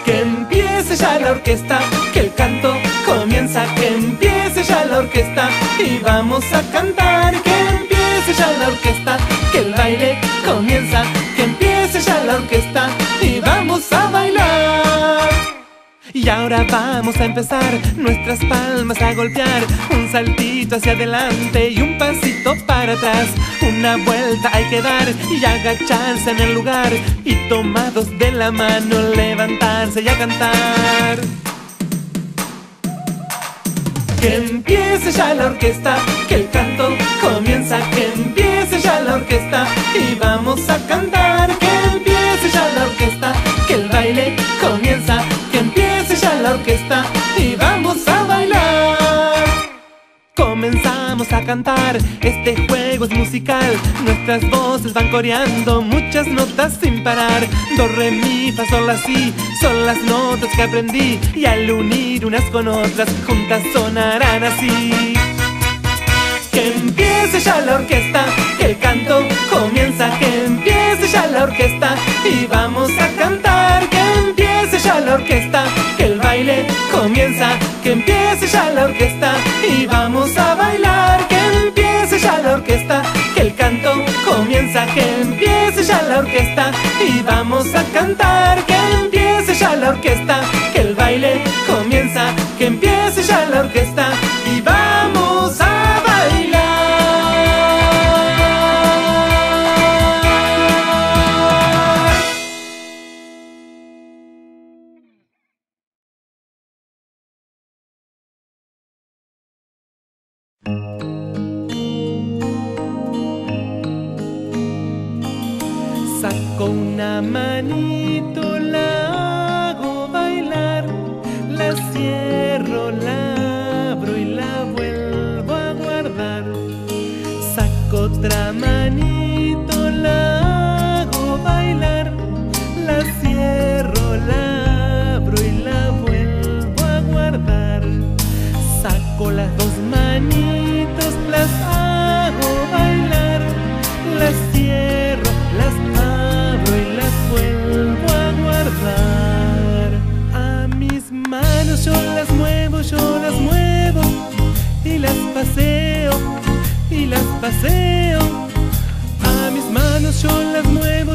Que empiece ya la orquesta, que el canto comienza. Que empiece ya la orquesta y vamos a cantar. Que empiece ya la orquesta, que el baile comienza. Que empiece ya la orquesta y vamos a bailar. Y ahora vamos a empezar nuestras palmas a golpear. Un saltito hacia adelante y un pasito para atrás. Una vuelta hay que dar y agacharse en el lugar. Y tomados de la mano levantarse y a cantar. Que empiece ya la orquesta, que el canto comienza. Que empiece ya la orquesta y vamos a cantar. Que empiece ya la orquesta, que el baile comienza. Que empiece ya la orquesta y vamos a bailar. Comenzamos a cantar, este juego es musical. Nuestras voces van coreando muchas notas sin parar. Do, re, mi, fa, sol, la, si, son las notas que aprendí. Y al unir unas con otras, juntas sonarán así. Que empiece ya la orquesta, que el canto comienza. Que empiece ya la orquesta y vamos a cantar. Que empiece ya la orquesta, que el baile comienza. Que empiece ya la orquesta y vamos a bailar. Que empiece ya la orquesta, que el canto comienza. Que empiece ya la orquesta y vamos a cantar. Que empiece ya la orquesta, que el baile comienza. Que empiece ya la orquesta y vamos a bailar. Saco una manito, la hago bailar. La cierro, la abro y la vuelvo a guardar. Saco otra manito, la hago bailar. La cierro, la abro y la vuelvo a guardar. Saco las dos manitos, las hago bailar. Las cierro, las abro y las vuelvo a guardar. A mis manos yo las muevo y las paseo, y las paseo. A mis manos yo las muevo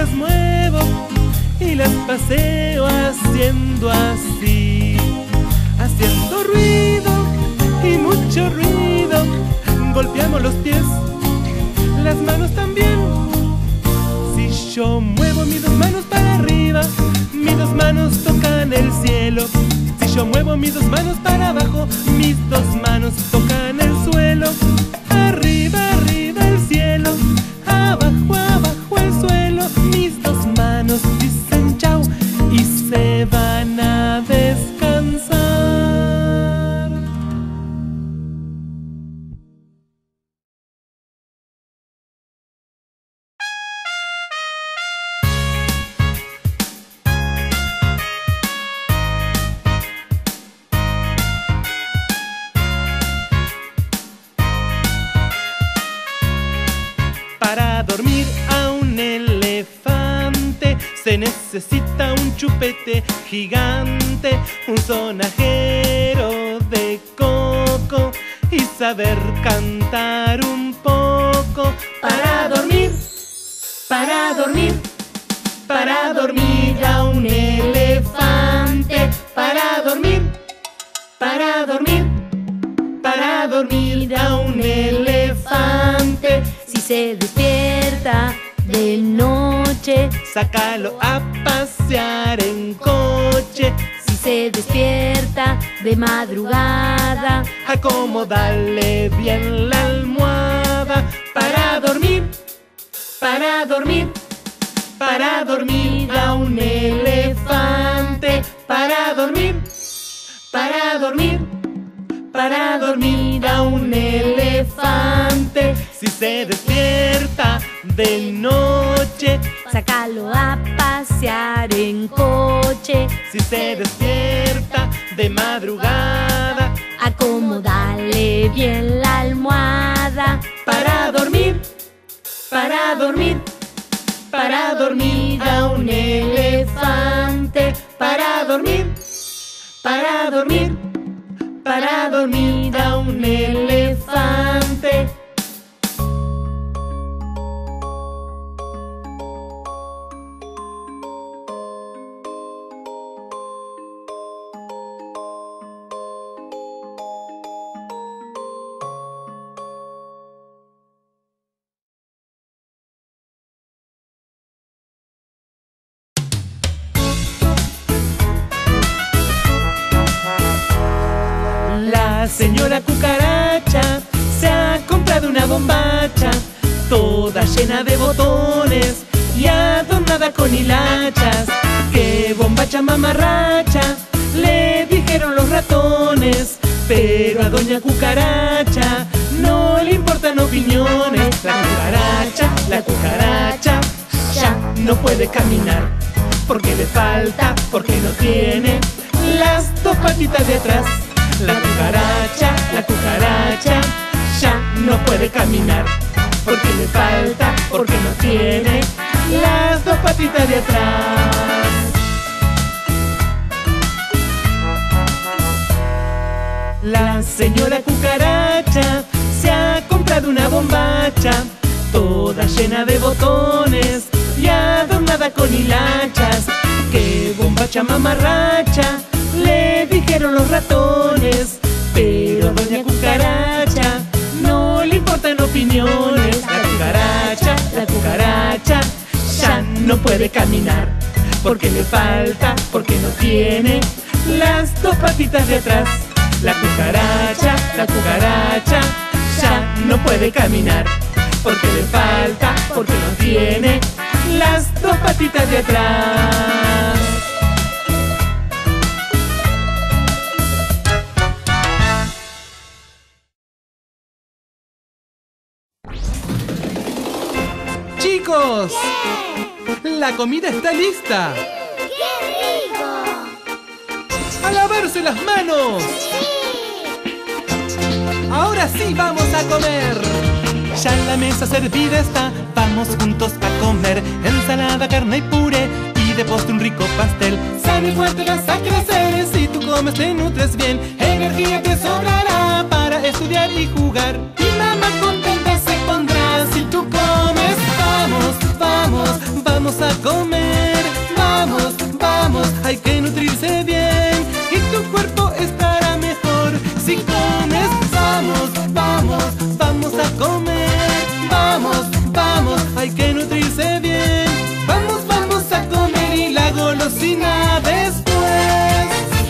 y las paseo haciendo así. Haciendo ruido y mucho ruido. Golpeamos los pies, las manos también. Si yo muevo mis dos manos para arriba, mis dos manos tocan el cielo. Si yo muevo mis dos manos para abajo, mis dos manos tocan el suelo. Arriba, arriba el cielo, abajo, abajo el suelo. Mis dos manos dicen chau y se van a descansar. Para dormir a un elefante se necesita un chupete gigante, un sonajero de coco y saber cantar un poco. Para dormir, para dormir, para dormir a un elefante. Para dormir, para dormir, para dormir a un elefante. Si se despierta de noche, sácalo a pasear en coche. si se despierta de madrugada, Acomódale bien la almohada. Para dormir, para dormir, para dormir a un elefante. Para dormir, para dormir, para dormir a un elefante. Si se despierta de noche, sácalo a pasear en coche. si se despierta de madrugada, Acomódale bien la almohada. para dormir, para dormir, para dormir a un elefante. Para para dormir a un elefante. La señora cucaracha se ha comprado una bombacha, toda llena de botones y adornada con hilachas. ¡Qué bombacha mamarracha!, le dijeron los ratones. Pero a doña cucaracha no le importan opiniones. La cucaracha ya no puede caminar, porque le falta, porque no tiene las dos patitas de atrás. La cucaracha ya no puede caminar, porque le falta, porque no tiene las dos patitas de atrás. La señora cucaracha se ha comprado una bombacha, toda llena de botones y adornada con hilachas. ¡Qué bombacha mamarracha!, le dijeron los ratones. Pero a doña cucaracha no le importan opiniones. La cucaracha ya no puede caminar, porque le falta, porque no tiene las dos patitas de atrás. La cucaracha ya no puede caminar, porque le falta, porque no tiene las dos patitas de atrás. ¡Chicos! ¡La comida está lista! ¡Qué rico! ¡A lavarse las manos! ¡Ahora sí vamos a comer! Ya la mesa servida está, vamos juntos a comer. Ensalada, carne y puré, y de postre un rico pastel. Sano y fuerte vas a crecer, si tú comes te nutres bien. Energía te sobrará para estudiar y jugar. Y mamá contenta se pondrá si tú comes. Vamos, vamos, vamos a comer. Vamos, vamos, hay que nutrirse bien, y tu cuerpo estará mejor si comes. Vamos, vamos, vamos a comer. Vamos, vamos, hay que nutrirse bien. Vamos, vamos a comer y la golosina después.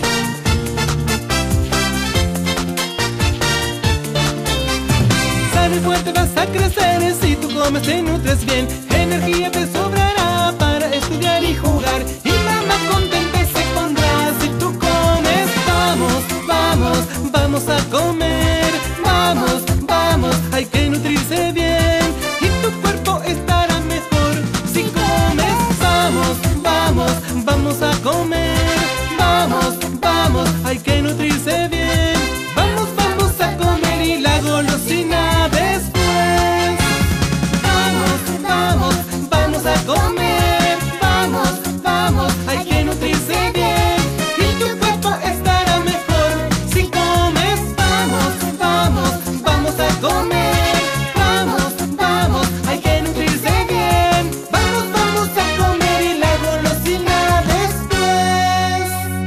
Sano y fuerte vas a crecer, si tú comes te nutres bien. Energía te sobrará para estudiar y jugar. Y mamá contenta se pondrá si tú comes. Vamos, vamos, vamos a comer. Vamos, vamos, hay que nutrirse bien, y tu cuerpo estará mejor si comes. Vamos, vamos, vamos a comer. Vamos, vamos, hay que nutrirse bien. Vamos, vamos a comer y la golosina después. Vamos, vamos, vamos a comer. Vamos, vamos, hay que nutrirse bien, y tu cuerpo estará mejor si comes. Vamos, vamos, vamos a comer. Vamos, vamos, hay que nutrirse bien. Vamos, vamos a comer y la golosina después.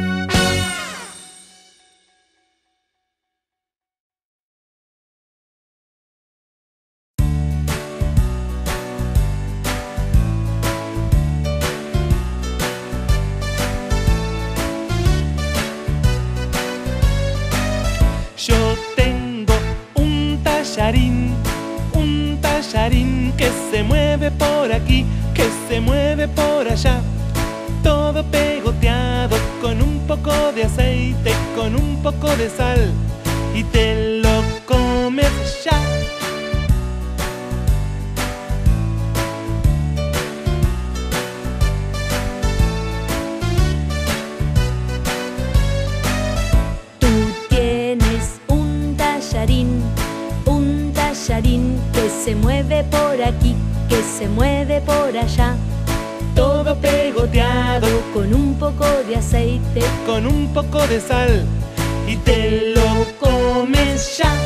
Yo tengo un tallarín que se mueve por aquí, que se mueve por allá. Todo pegoteado con un poco de aceite, con un poco de sal, y te lo comes ya. Tú tienes un tallarín que se mueve por aquí, que se mueve por allá. Todo queso pegoteado con un poco de aceite, con un poco de sal y te lo comes ya.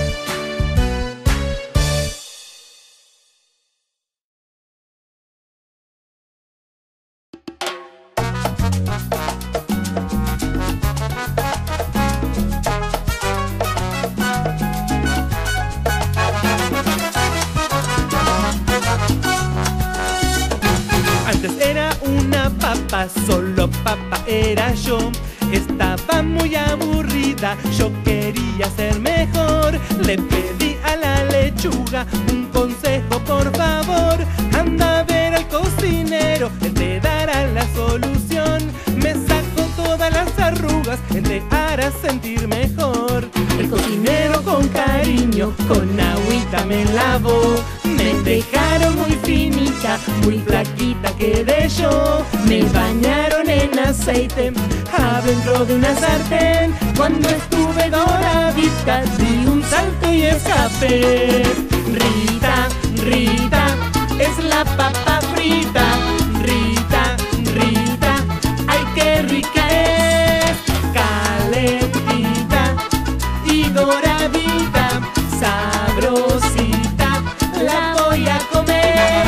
Antes era una papa, solo papa era yo. Estaba muy aburrida, yo quería ser mejor. Le pedí a la lechuga un consejo, por favor. Anda a ver al cocinero, él te dará la solución. Me sacó todas las arrugas, él te hará sentir mejor. El cocinero con cariño, con agüita me lavó. Me dejaron muy finita, muy flaquita quedé yo. Me bañaron en aceite adentro de una sartén. Cuando estuve doradita di un salto y escapé. Rita, Rita, es la papa frita. Rita, Rita, ay qué rica es. Calentita y doradita, sabrosita, la voy a comer.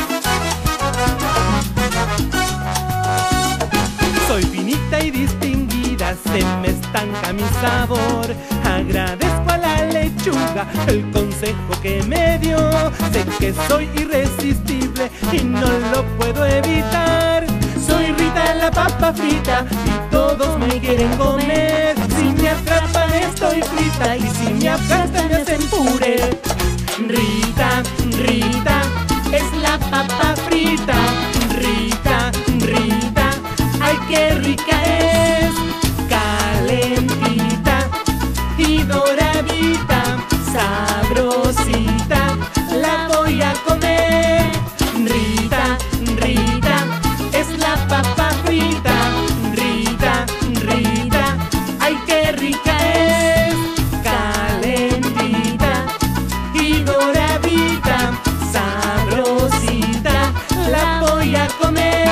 Soy finita y distinguida, se me estanca mi sabor. Agradezco a la lechuga el consejo que me dio. Sé que soy irresistible y no lo puedo evitar. Soy Rita la papa frita y todos me quieren comer. Si me atrapan estoy frita y si me aplastan me hacen puré. Rita, Rita, es la papa frita. Rita, Rita, ay qué rica es. Calentita y doradita, sabrosita, la voy a comer. Rita, Rita, es la papa frita. Rita, Rita, ay qué rica es. Calentita y doradita, sabrosita, la voy a comer.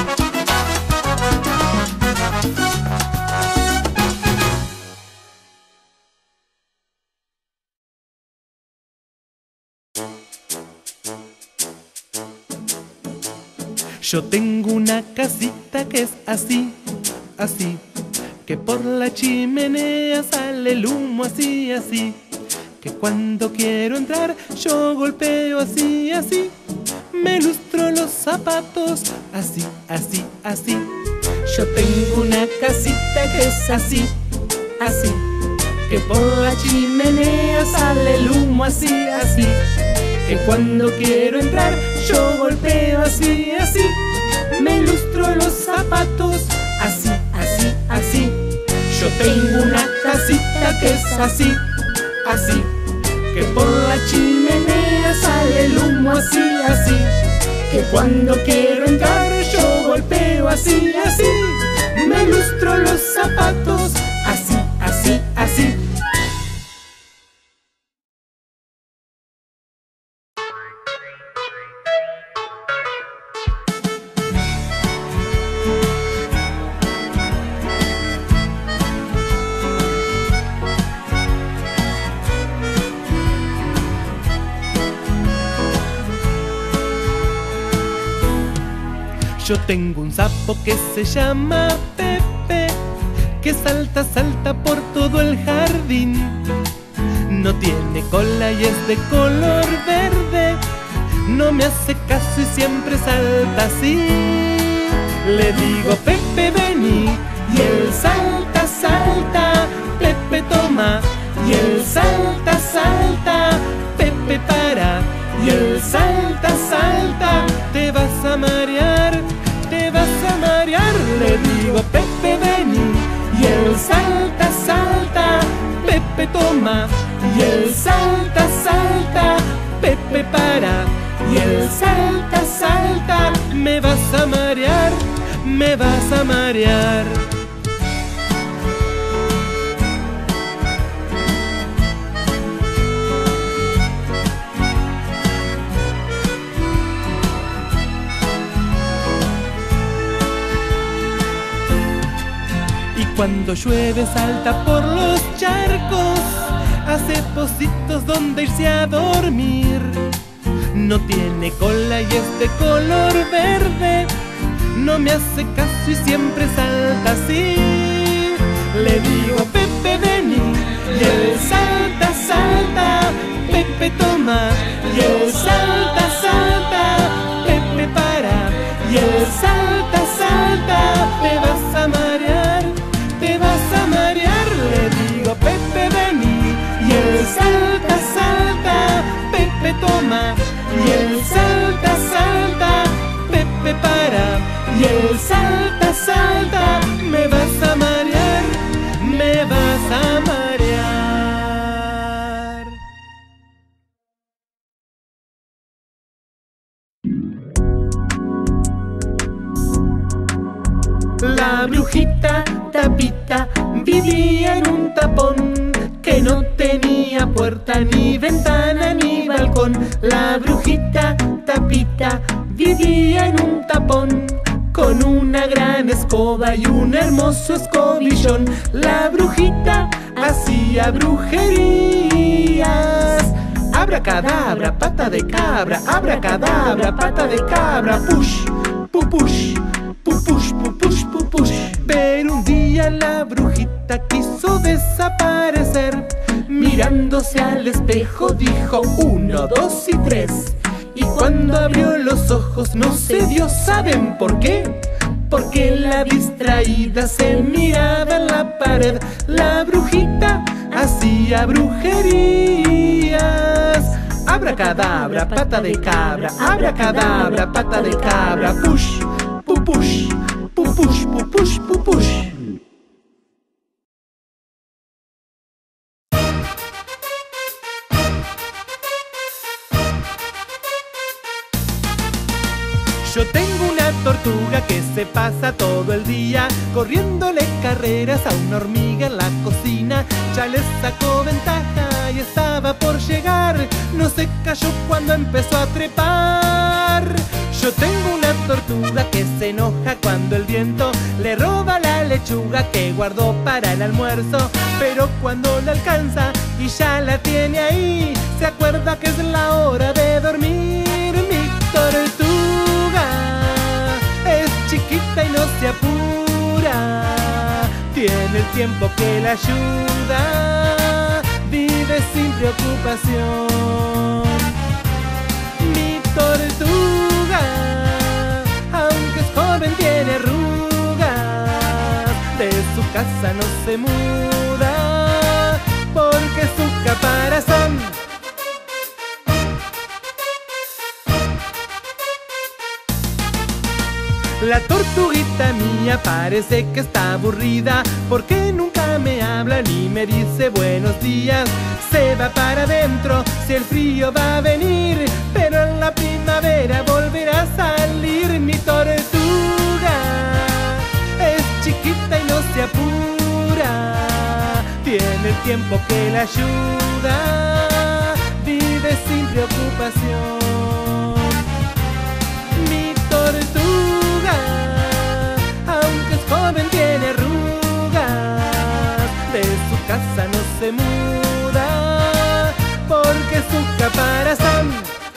Yo tengo una casita que es así, así, que por la chimenea sale el humo así, así, que cuando quiero entrar yo golpeo así, así, me lustro los zapatos así, así, así. Yo tengo una casita que es así, así, que por la chimenea sale el humo así, así, que cuando quiero entrar yo golpeo así, así, me lustro los zapatos así, así, así. Yo tengo una casita que es así, así, que por la chimenea sale el humo así, así, que cuando quiero entrar yo golpeo así, así, me lustro los zapatos así, así, así. Yo tengo un sapo que se llama Pepe, que salta, salta por todo el jardín. No tiene cola y es de color verde, no me hace caso y siempre salta así. Le digo Pepe vení y él salta, salta. Pepe toma y él salta, salta. Pepe para y él salta, salta. Te vas a marear, te vas a marear. Le digo Pepe vení y él salta, salta. Pepe toma y él salta, salta. Pepe para y él salta, salta. Me vas a marear, me vas a marear. Cuando llueve salta por los charcos, hace pocitos donde irse a dormir. No tiene cola y es de color verde, no me hace caso y siempre salta así. Le digo Pepe vení y él salta, salta. Pepe toma y él salta, salta. Pepe para y él salta, salta. Te vas a marear, te vas a marear. Le digo Pepe vení y él salta, salta. Pepe toma y él salta, salta. Pepe para y él salta, salta. Me vas a marear, me vas a marear. La brujita Tapita vivía en un tapón que no tenía puerta, ni ventana, ni balcón. La brujita Tapita vivía en un tapón con una gran escoba y un hermoso escobillón. La brujita hacía brujerías. Abracadabra, pata de cabra, abracadabra, pata de cabra. Push, pupush, pupush, pupush, pupush. Pero un día la brujita quiso desaparecer. Mirándose al espejo dijo 1, 2 y 3. Y cuando abrió los ojos no se dio, ¿saben por qué? Porque la distraída se miraba en la pared. La brujita hacía brujerías. Abracadabra, pata de cabra, abracadabra, pata de cabra. Push, pupush, pupush, pupush, pupush. Yo tengo una tortuga que se pasa todo el día corriéndole carreras a una hormiga en la cocina. Ya le sacó ventaja y estaba por llegar. No se cayó cuando empezó a trepar. Yo tengo una tortuga que se enoja cuando el viento le roba la lechuga que guardó para el almuerzo. Pero cuando la alcanza y ya la tiene ahí, se acuerda que es la hora de dormir. Mi tortuga es chiquita y no se apura, tiene el tiempo que la ayuda, vive sin preocupación. Mi tortuga, aunque es joven, tiene arrugas, de su casa no se muda, porque su caparazón. La tortuguita mía parece que está aburrida, porque nunca me habla ni me dice buenos días. Se va para adentro si el frío va a venir, pero en la primavera volverá a salir. Mi tortuga es chiquita y no se apura, tiene el tiempo que la ayuda, vive sin preocupación. Mi tortuga, aunque es joven, tiene arrugas, de su casa no se muda, porque su caparazón.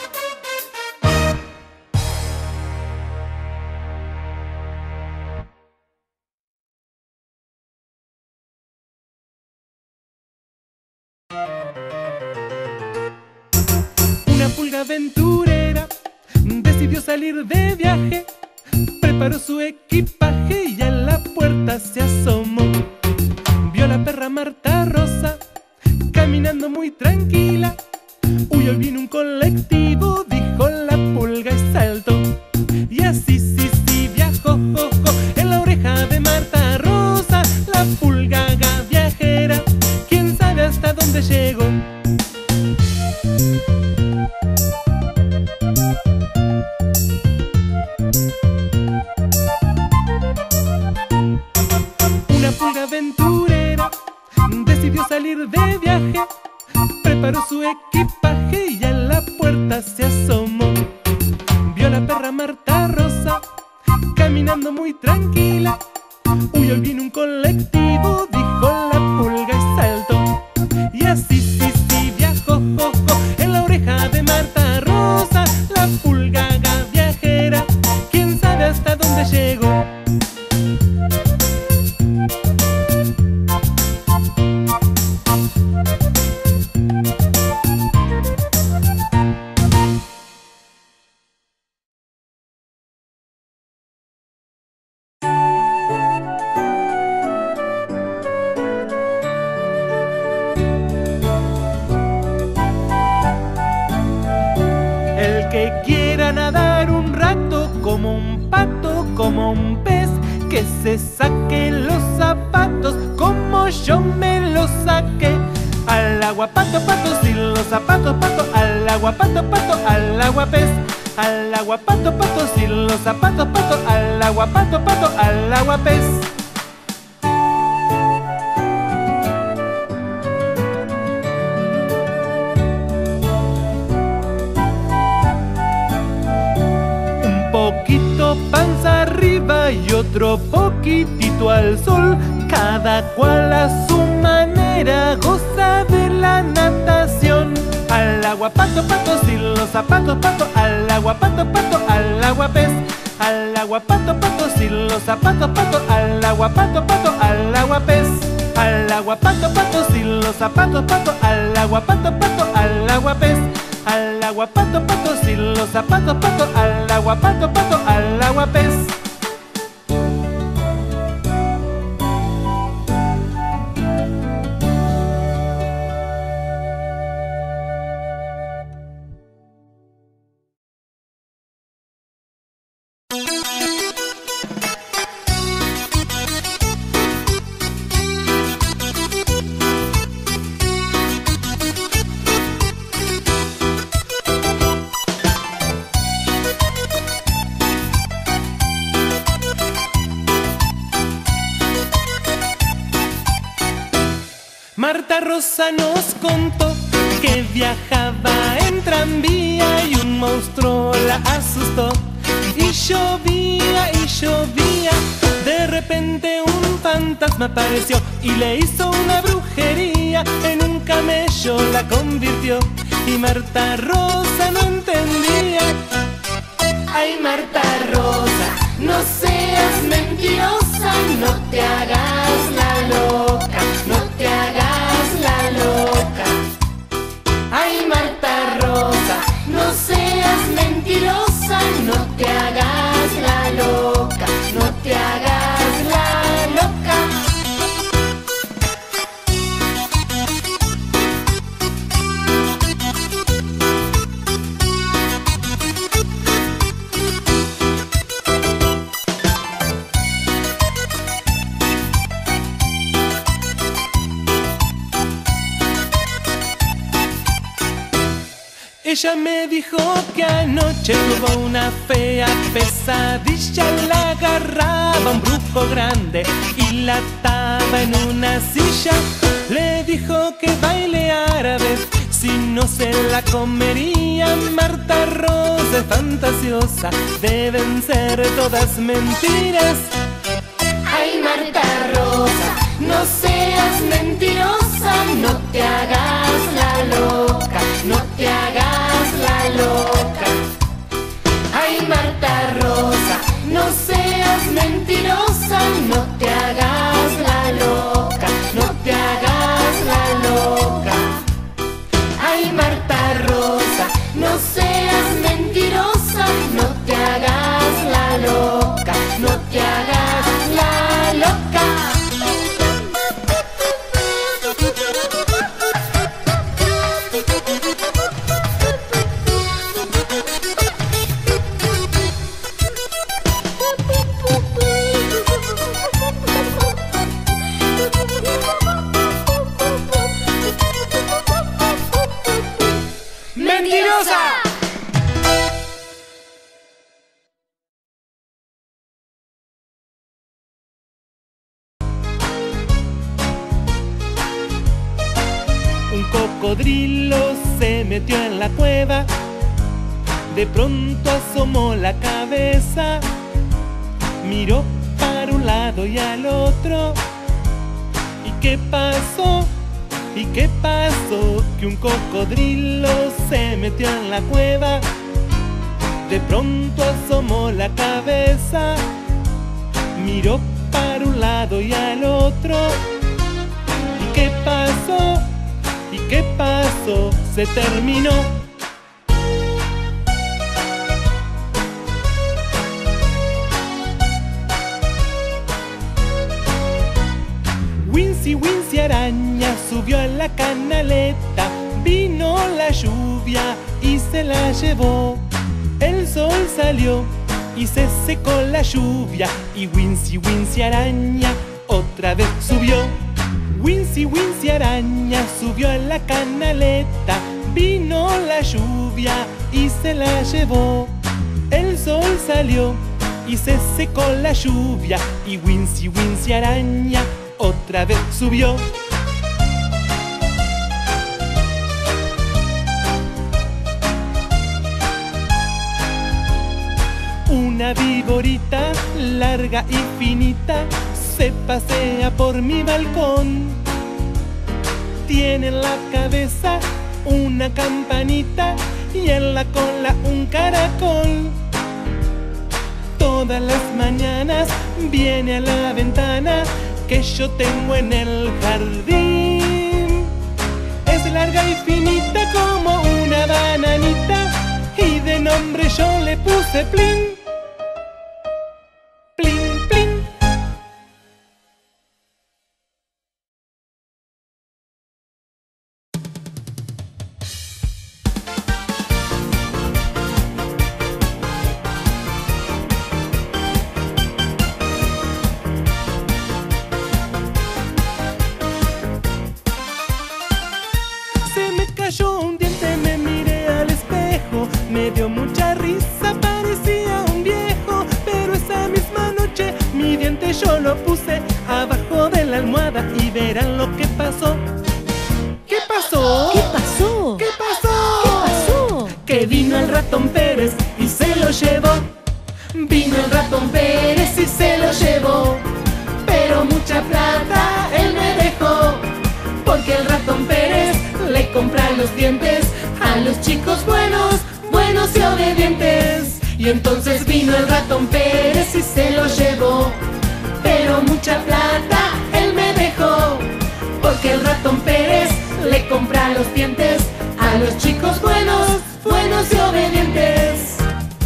Una pulga aventurera decidió salir de viaje, preparó su equipaje y a la puerta se asomó. Vio a la perra Marta Rosa caminando muy tranquila. Uy, hoy viene un colectivo, dijo la pulga y saltó. Y así sí viajó en la oreja de Marta Rosa, la pulga viajera, quién sabe hasta dónde llegó. Aventurera decidió salir de viaje, preparó su equipaje y a la puerta se asomó. Vio a la perra Marta Rosa caminando muy tranquila. Uy, hoy viene un colectivo, como un pez que se saque los zapatos como yo me los saqué. Al agua pato, pato, sin los zapatos, pato. Al agua pato, pato, al agua pez. Al agua pato, pato, sin los zapatos, pato. Al agua pato, pato, al agua pez. Un poquito panza arriba y otro poquitito al sol. Cada cual a su manera goza de la natación. Al agua pato, pato, sin los zapatos, pato. Al agua pato, pato, al agua pez. Al agua pato, pato, sin los zapatos, pato. Al agua pato, pato, al agua pez. Al agua pato, pato, sin los zapatos, pato. Al agua pato, pato, al agua pez. Al agua pato, pato, sin los zapatos, pato. Al agua pato, pato, al agua pez. Marta Rosa nos contó que viajaba en tranvía y un monstruo la asustó. Y llovía, de repente un fantasma apareció y le hizo una brujería, en un camello la convirtió. Y Marta Rosa no entendía. Ay, Marta Rosa, no seas mentirosa, no te hagas la loca, no te hagas la loca. Ay, Marta Rosa, no seas mentirosa, no te hagas la loca, no te hagas la loca. Ella me dijo que anoche tuvo una fea pesadilla. La agarraba un brujo grande y la ataba en una silla. Le dijo que baile árabe, si no se la comería. Marta Rosa es fantasiosa, deben ser todas mentiras. Ay, Marta Rosa, no seas mentirosa, no te hagas la loca, no te hagas la loca. Ay, Marta Rosa, no seas mentirosa, no te hagas la loca, no te hagas la loca. Ay, Marta Rosa, no seas mentirosa, no te hagas la loca, no te hagas la loca. ¡Mentirosa! Un cocodrilo se metió en la cueva, de pronto asomó la cabeza, miró para un lado y al otro. ¿Y qué pasó? ¿Y qué pasó? Que un cocodrilo se metió en la cueva, de pronto asomó la cabeza, miró para un lado y al otro. ¿Y qué pasó? ¿Y qué pasó? Se terminó. Wincy, Wincy araña subió a la canaleta, vino la lluvia y se la llevó. El sol salió y se secó la lluvia. Y Wincy Wincy araña otra vez subió. Wincy Wincy araña subió a la canaleta. Vino la lluvia y se la llevó. El sol salió y se secó la lluvia. Y Wincy Wincy araña otra vez subió. Una viborita larga y finita se pasea por mi balcón. Tiene en la cabeza una campanita y en la cola un caracol. Todas las mañanas viene a la ventana que yo tengo en el jardín. Es larga y finita como una bananita y de nombre yo le puse Plin. Plin, plin. Se me cayó un diente, me miré al espejo, me dio mucha risa, parecía un viejo. Pero esa misma noche mi diente yo lo puse abajo de la almohada y verán lo que pasó. ¿Qué pasó? ¿Qué pasó? ¿Qué pasó? ¿Qué pasó? Que vino el ratón Pérez y se lo llevó. Vino el ratón Pérez y se lo llevó. Pero mucha plata él me dejó, porque el ratón Pérez le compra los dientes a los chicos buenos, buenos y obedientes. Y entonces vino el ratón Pérez y se lo llevó. Pero mucha plata él me dejó, porque el ratón Pérez le compra los dientes a los chicos buenos, buenos y obedientes.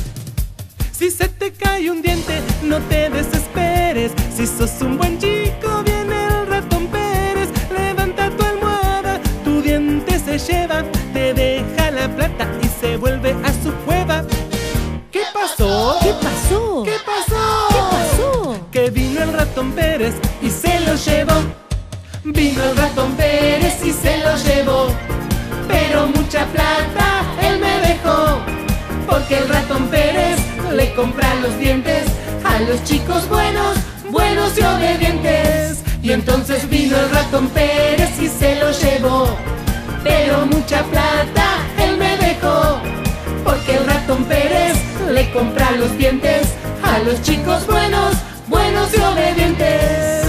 Si se te cae un diente, no te desesperes. Si sos un buen chico, viene el ratón Pérez. Levanta tu almohada, tu diente se lleva, te deja la plata y se vuelve a su cueva. ¿Qué pasó? ¿Qué pasó? ¿Qué pasó? ¿Qué pasó? Que vino el ratón Pérez y se lo llevó. Vino el ratón Pérez y se lo llevó. Pero mucha plata él me dejó, porque el ratón Pérez le compra los dientes a los chicos buenos, buenos y obedientes. Y entonces vino el ratón Pérez y se lo llevó. Pero mucha plata él me dejó, porque el ratón Pérez le compra los dientes a los chicos buenos, buenos y obedientes.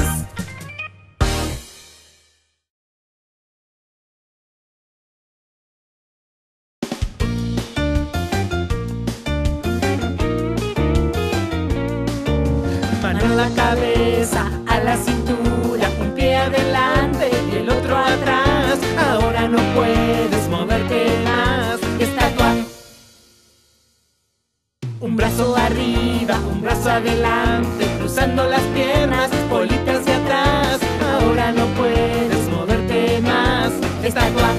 Mano en la cabeza, a la cintura, un pie adelante y el otro atrás. Ahora no puedes moverte más. Estatua. Un brazo arriba, un brazo adelante, cruzando las piernas, bolitas de atrás. Ahora no puedes moverte más. Estatua.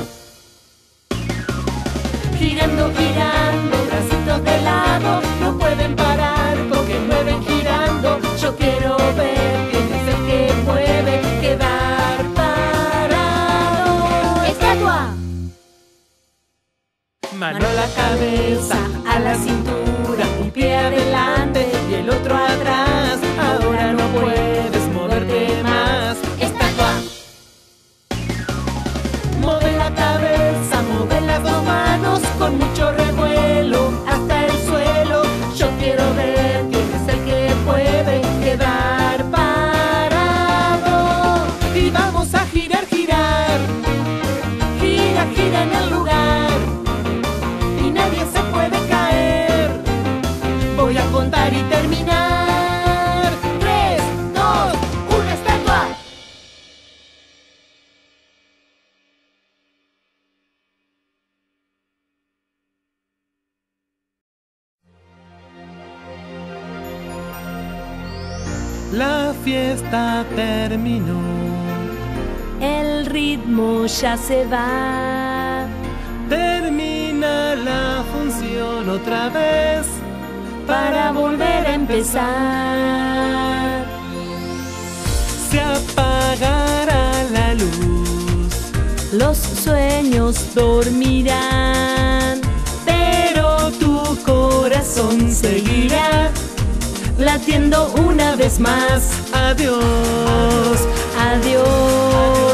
Girando, girando, bracitos de lado, no pueden parar porque mueven girando. Yo quiero ver quién es el que puede quedar parado. ¡Estatua! Mano a la cabeza, a la cintura, un pie adelante y el otro atrás. Ahora no puedes moverte más. Estatua. Mueve la cabeza, mueve las dos manos con mucho revuelo hasta el suelo. Yo quiero ver quién es el que puede quedar parado. Y vamos a girar, girar. Gira, gira en el lugar. Y nadie se puede caer. Voy a contar y terminar. 3, 2, 1, estatua. La fiesta terminó. El ritmo ya se va. Termina la función otra vez. para volver a empezar. Se apagará la luz, Los sueños dormirán, pero tu corazón seguirá latiendo una vez más. Adiós, Adiós,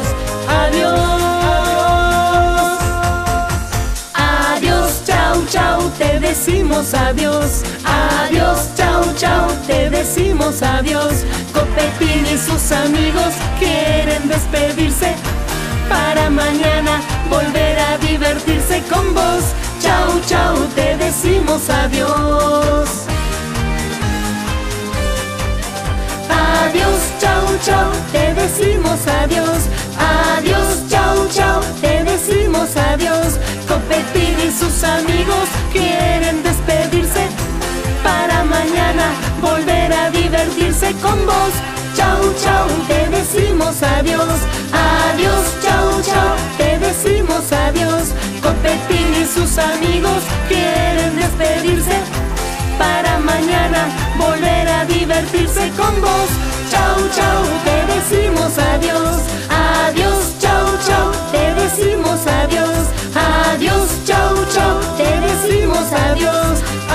adiós. Adiós, chau, chau, te decimos adiós. Adiós, chau, chau, te decimos adiós. Copetín y sus amigos quieren despedirse para mañana volver a divertirse con vos. Chau, chau, te decimos adiós. Adiós, chau, chau, te decimos adiós. Adiós, chau, chau, te decimos adiós. Copetín y sus amigos quieren despedirse para mañana volver a divertirse con vos. Chau, chau, te decimos adiós. Adiós, chau, chau, te decimos adiós. Copetín y sus amigos quieren despedirse para mañana volver a divertirse con vos. Chau, chau, te decimos adiós. Adiós, chau, chau, te decimos adiós. Adiós, chau, chau, te decimos adiós.